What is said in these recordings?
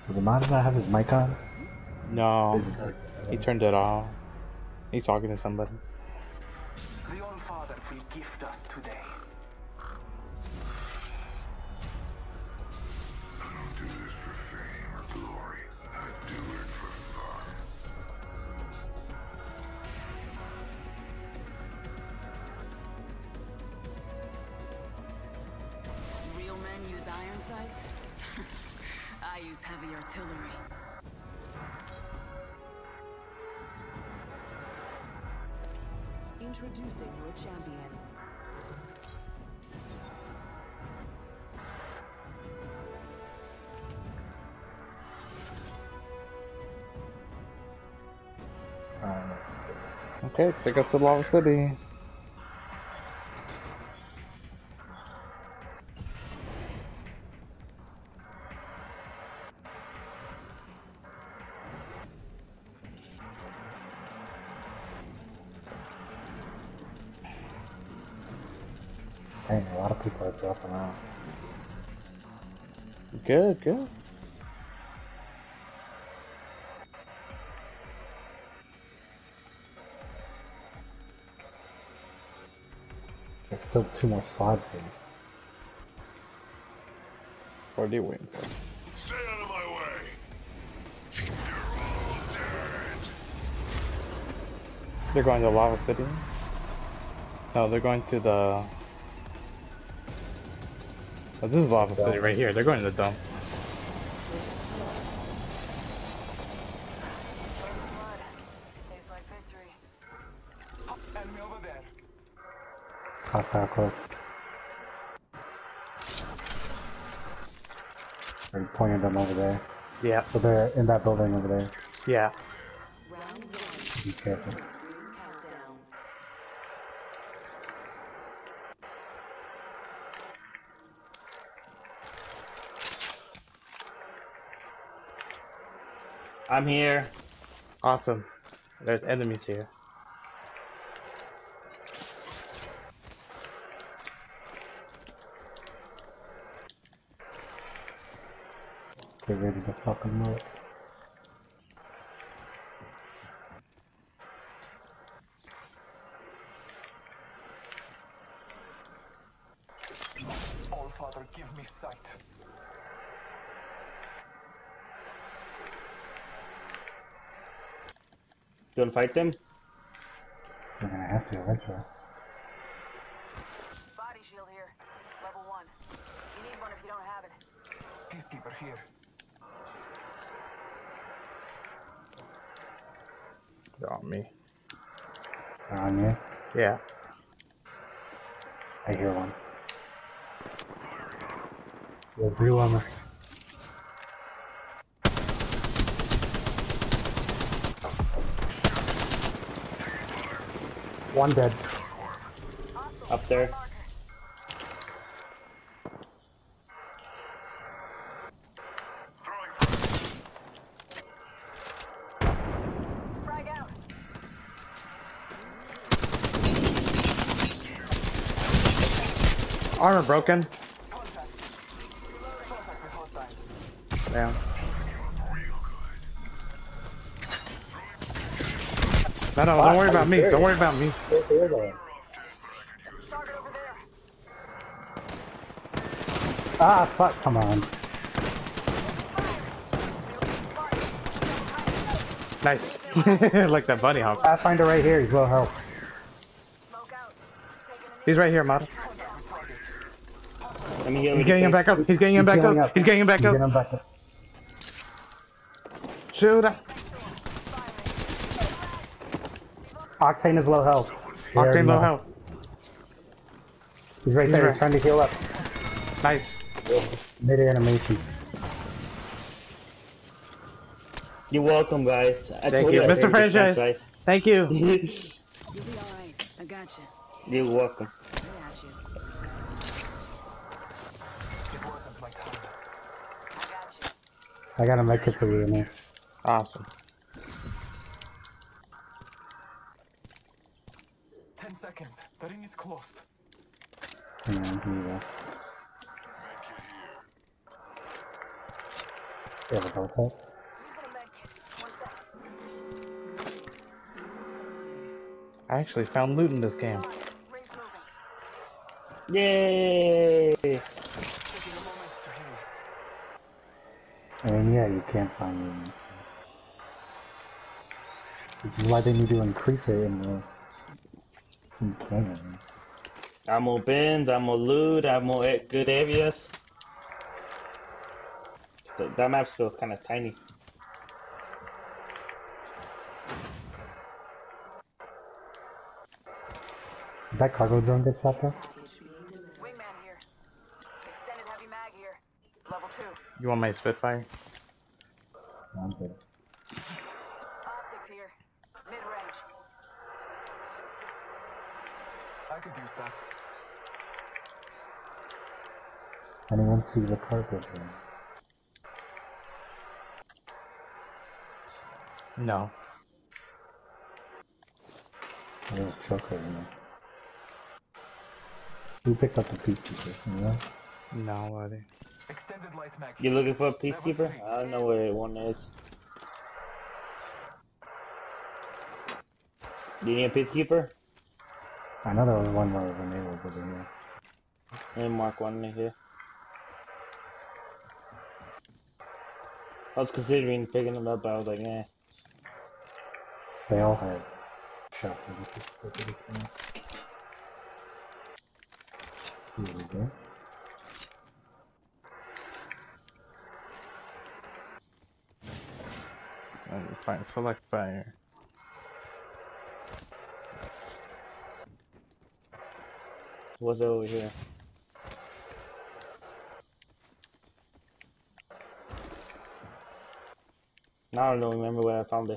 Does the mod not have his mic on? No, he turned it off. He's talking to somebody. The All-Father will gift us today. I don't do this for fame or glory. I do it for fun. Real men use iron sights? I use heavy artillery. Introducing your champion. Okay, take us to Lava City. Dang, a lot of people are dropping out. Good, good. There's still 2 more squads here. What are you waiting for? Stay out of my way. You're all dead. They're going to Lava City? No, they're going to the... Oh, this is Lava City right here. They're going to the dump. Tastes like victory. Enemy over there. Hostile close. They're pointing them over there. Yeah, So they're in that building over there. yeah. Round 1. Be careful. Countdown. I'm here. Awesome. There's enemies here. Get ready to fucking move. All-Father, give me sight. You wanna fight them? We're gonna have to eventually. Body shield here. Level 1. You need one if you don't have it. Peacekeeper here. They're on me. They're on you. Yeah. I hear one. There's blue on me. One dead. Up there. Frag out. Armor broken. Contact. Contact with hostile. Damn. Real good. No, don't worry about me. Don't worry about me. Target over there. Ah, fuck, come on. Nice. Like that bunny hop. Pathfinder right here, he's low health. Smoke out. Taking an He's right here, model. Let me heal. He's getting him back up. He's getting him back healing up. He's getting him back Get up. him back up. Shoot him. Octane is low health. Octane low health. He's right there, right. he's trying to heal up. Nice. Mid animation. You're welcome, guys. I Thank told you, I Mr. heard this Franchise. franchise. Thank you. You'll be alright. I got you. You're welcome. I got you. It wasn't my time. I got you. I got a medkit for you in there. Awesome. 10 seconds. The ring is close. Hang on, here you go. You have a bow tech? I actually found loot in this game. Yay! Taking a moment to heal. I mean, yeah, you can't find me. Which is why they need to increase it in this game. Ammo bins, ammo loot, ammo good areas. That map feels kind of tiny. Did that cargo drone get shot there? Wingman here. Extended heavy mag here. Level 2. You want my Spitfire? No, I'm good. Optics here. Mid-range. I could use that. Anyone see the cargo drone? No. There's a truck right here. Who picked up the peacekeeper? You know? No, buddy. Extended light mag. You looking for a peacekeeper? I don't know where one is. Do you need a peacekeeper? I know there was one where it was enabled, but yeah. Let me mark one in here. I was considering picking them up, but I was like, eh. They all had shot for this thing. Here we go. Fine, select fire. What's over here? Now I don't remember where I found it.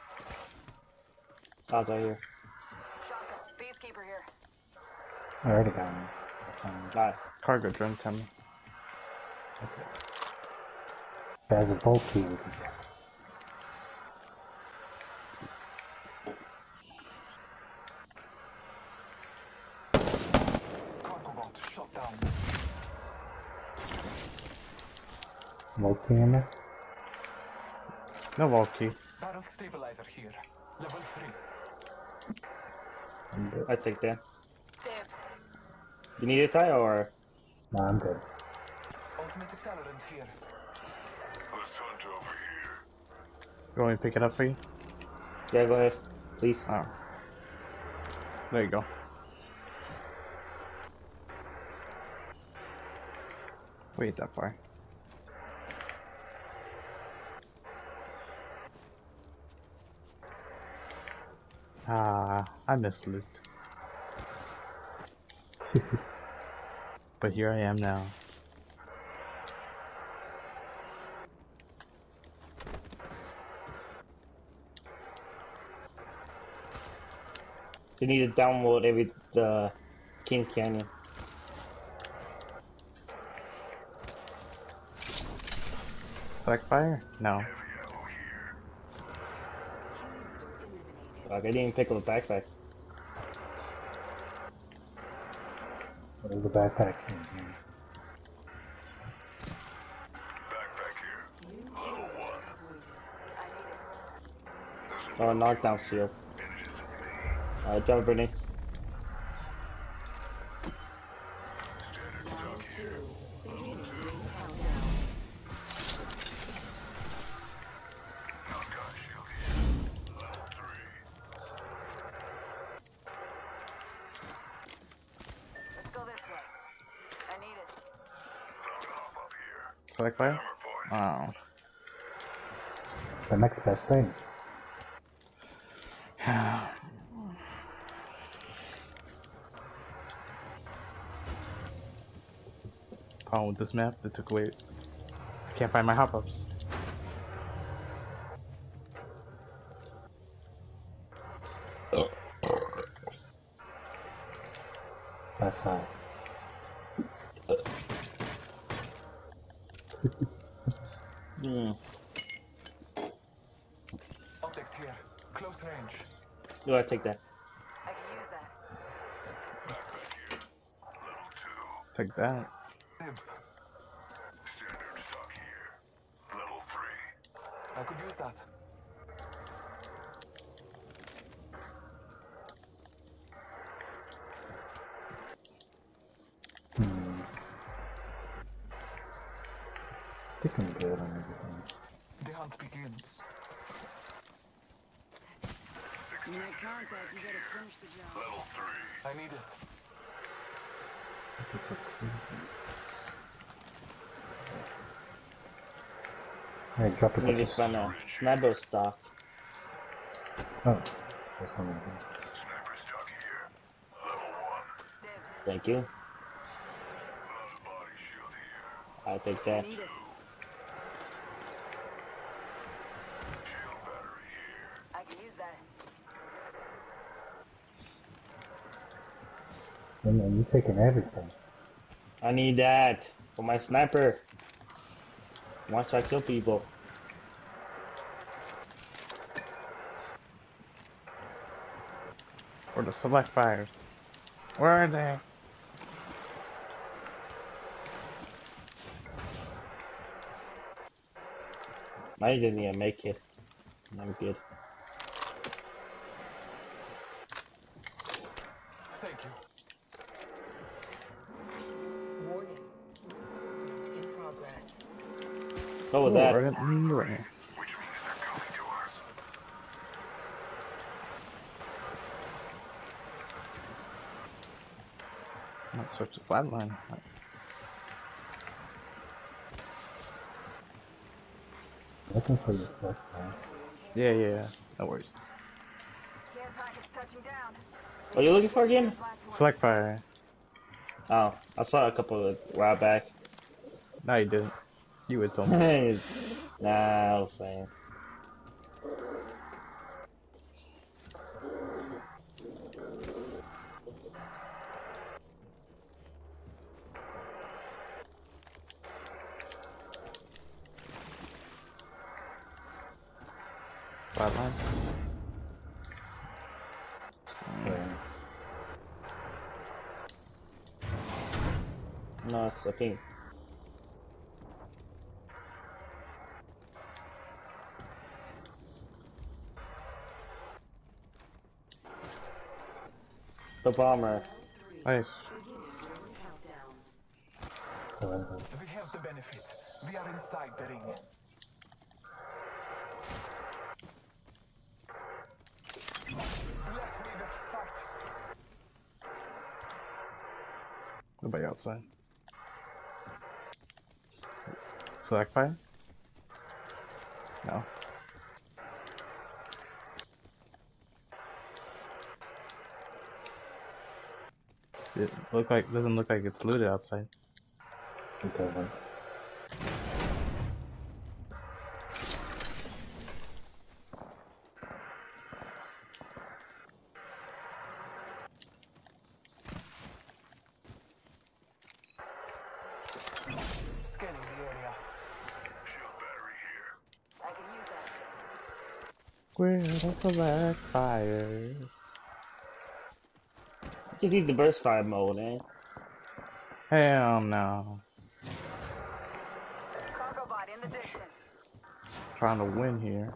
Sounds right here. Shotgun. Peacekeeper here. I already got one. Alright. Cargo drone coming. There's a bolt key we can take. Cargo vault shut down. Bolt key in there? No vault key. Barrel stabilizer here. Level 3. I'm good. I take that. Dibs. You need a tie or? No, I'm good. Ultimate accelerant here. Let's hunt over here. You want me to pick it up for you? Yeah, go ahead. Please. Oh. There you go. Wait that far. Ah, I missed loot. But here I am now. You need to download every Kings Canyon. Select fire? No. Like I didn't even pick up a backpack. There's a backpack in here. Backpack here. Level 1. Oh, knockdown shield. Alright, jump Brittany. Standard stock here. Level 2. Knockdown shield here. Level 3. Let's go this way. I need it. Found a hop up here. Select fire? Hammer point. Oh. The next best thing. Problem with this map, they took away. Can't find my hop-ups. That's how. Hmm. Optics here. Close range. Do I take that? I can use that. Backpack here. Level 2. Take that. Dibs. Standard stock here. Level 3. I could use that. I think I'm good on everything. The hunt begins. You make contact, you gotta finish the job. Level 3. I need it. It's so cool. Hey, drop it. We just found a sniper stock. Oh, there's one in here. Sniper stock here. Level 1. Dibs. Thank you. Another body shield here. I take I that. need it. Shield battery here. I can use that. And you taking everything. I need that for my sniper. Once I kill people. Or the select fires. Where are they? I didn't even make it. I'm good. Thank you. Warning. In progress. What was Ooh, that? right in the ring. Which means they're coming to us. Let's switch to flatline. Looking for your stuff, man. Yeah. No worries. Care package touching down. What are you looking for again? Select fire. Oh, I saw a couple of while back. No, you didn't. You would tell me. Nah, I was saying. Flatline. No, it's a pink. The bomber. Nice. Countdown. We have the benefit. We are inside the ring. Bless me with sight. Nobody outside. Select fire? No. Doesn't look like it's looted outside. It doesn't. Scanning the area. Shield battery here. I can use that. Where the select fire? Just use the burst fire mode, eh? Hell no. Cargo bot in the distance. Trying to win here.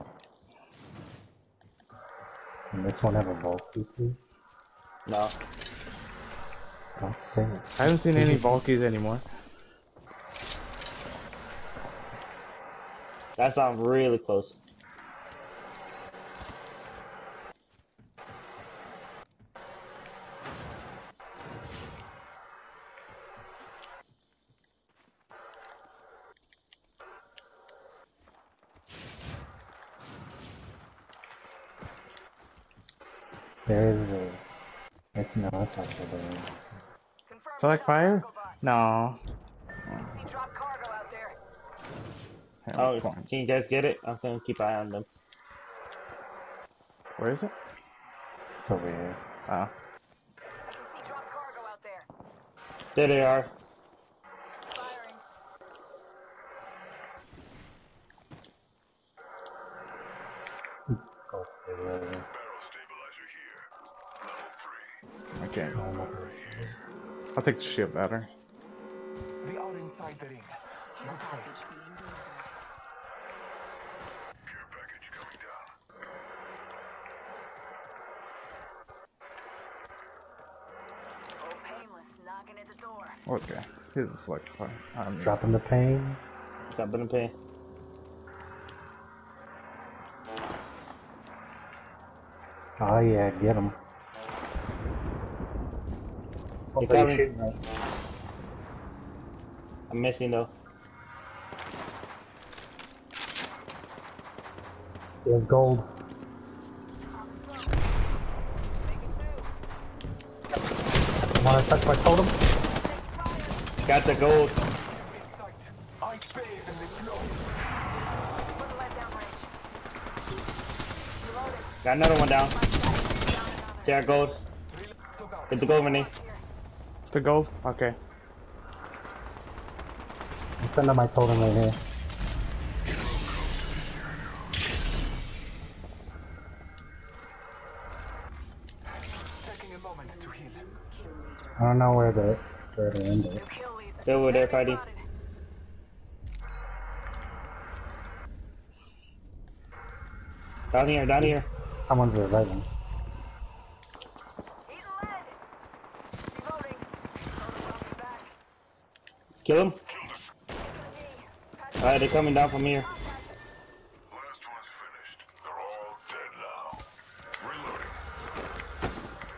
And this one have a vault key, please? No. Don't say it. I haven't seen any bulkies anymore. That sounds really close. There is a... No, that's not so bad. Confirm Select kill fire? cargo bot. No. See drop cargo out there. Oh, Fine. can you guys get it? I'm gonna keep an eye on them. Where is it? It's over here. Oh. I can see drop cargo out there. There they are. Firing. Go stay there. Barrel stabilizer here. Level 3. Okay. I'll take the shield better. We are inside the ring. Good face. Care at the door. Okay. Here's a select fire. Dropping the pain. Stop in the pain. Oh yeah, get him. He coming. I'm missing though. He has gold. Wanna touch my totem? Got the gold. Every sight. I bathe in the glow. Put the light down range. Reloaded. Got another one down. Got gold. Took out. Get the gold, Renee. To go? Okay. I'm sending my totem right here. Taking a moment to heal. I don't know where to end it. Kill lead. They're over there fighting. Spotted. Down here, down here. Someone's reviving. He's lead. Reloading. Loading off the back. Kill him. Alright, they're coming down from here. Last one's finished. They're all dead now. Reloading.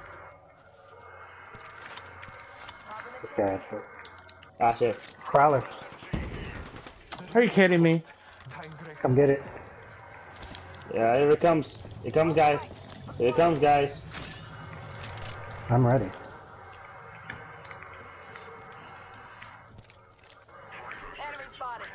This guy. Ah, shit. Prowler, Are you kidding me? Time graces come get it. us. Yeah, here it comes. Here it comes, guys. Here it comes, guys. I'm ready. Enemy spotted.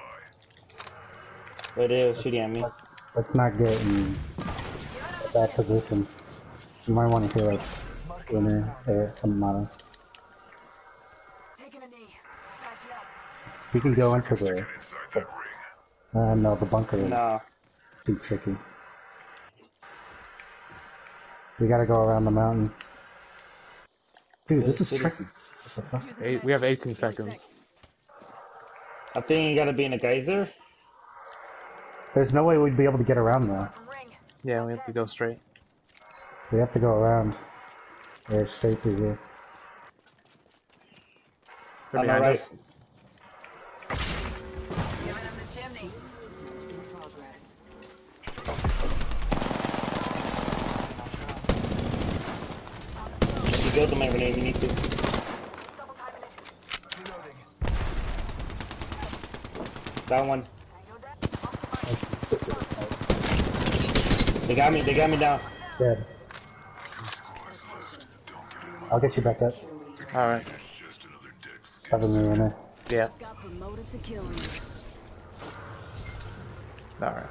Right there, shooting at me. Let's not get in a bad position. You might want to hear like winner or some motto. Taking a knee. Patching up. We can go into the. Inside that ring. No, the bunker is No. too tricky. We gotta go around the mountain. Dude, this is tricky. What the fuck? Using We have med. 18 seconds. I think you gotta be in a geyser. There's no way we'd be able to get around there. Ring. Yeah, we have to go straight. We have to go around. Yeah, straight through here. They're On my behind right. us. Giving him the chimney. In progress. You go to my grenade, you need to. Double timing it. Reloading. That one. Tango down. They got me down. Dead. I'll get you back up. Alright. Just another dead skin. Cover me in there. Yeah. Got promoted to kill me. Alright.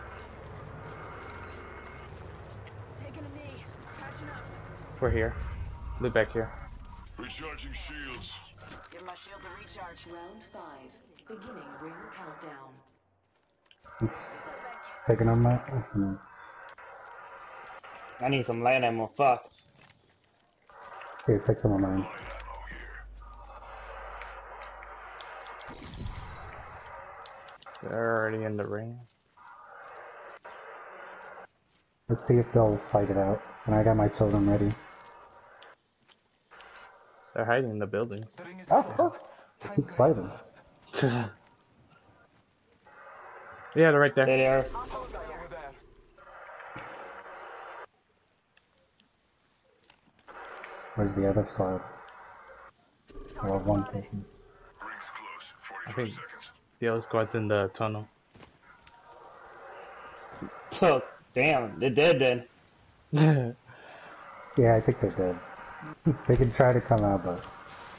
Taking a knee. Patching up. We're here. Look back here. Recharging shields. Give my shield a recharge. Round 5. Beginning ring countdown. He's taking on my. I need some light ammo. Fuck. Here, take some of mine. They're already in the ring. Let's see if they'll fight it out. And I got my totem ready. They're hiding in the building. The ring is Oh, close. Time keep graces fighting. us. Yeah, they're right There there. they are. Over there. Where's the other squad? Or one person. Ring's close. I 45 think seconds. the other squad's in the tunnel. Oh, damn. They're dead then. Yeah, I think they're dead. They can try to come out, but.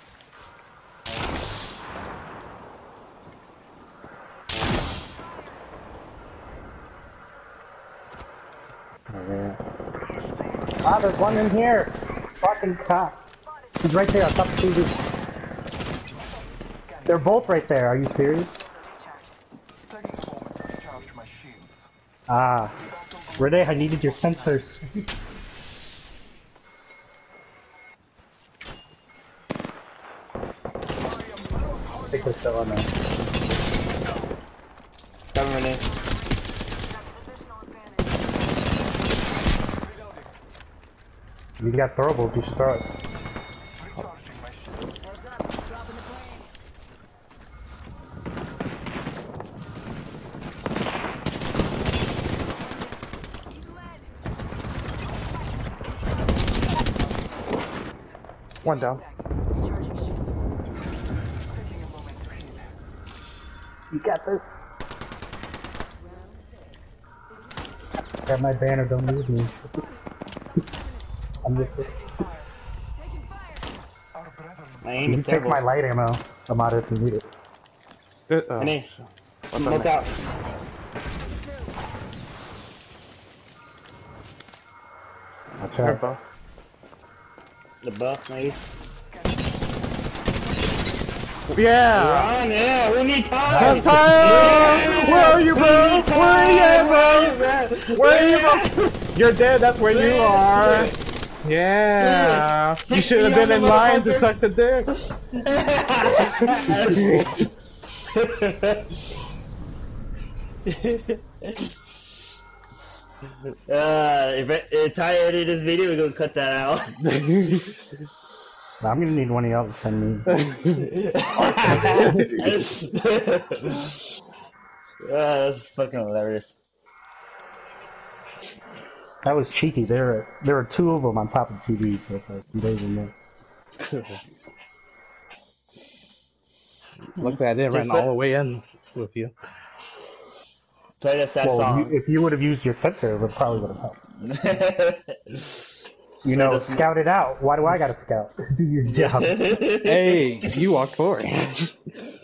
Oh, there. Ah, there's one in here! Fucking top. He's right there, on top of the TV. They're both right there, are you serious? Taking a moment to recharge my shields. Ah. Renee, I needed your sensors. I think they're still on there. Coming in. Positional advantage. You got throwables, you should throw it. Recharging my shield. Heads up. One down. Recharging shields. Taking a moment to heal. You got this. Round 6. Got my banner, don't lose me. I'm just Taking fire. Our brethren. My You aim can is take terrible. my light ammo. I'm out if you need it. Hey, smoke out. Watch Here, out. bro. The buff, maybe. Yeah! Run, yeah, we need time! Time! Where are you, bro? Where are you, bro? Where are you, bro? You're dead, that's where you are. Yeah! You should have been in line to suck the dick. If Ty edited this video, we're gonna cut that out. I'm gonna need one of y'all to send me. That's fucking hilarious. That was cheeky. There were two of them on top of the TV, so it's like you don't even know. Luckily, I didn't run all the way in with you. Play that sad Well, song. if you would have used your sensor, it probably would have helped. You know, scout it out. Why do I gotta scout? Do your job. Hey, you walked forward.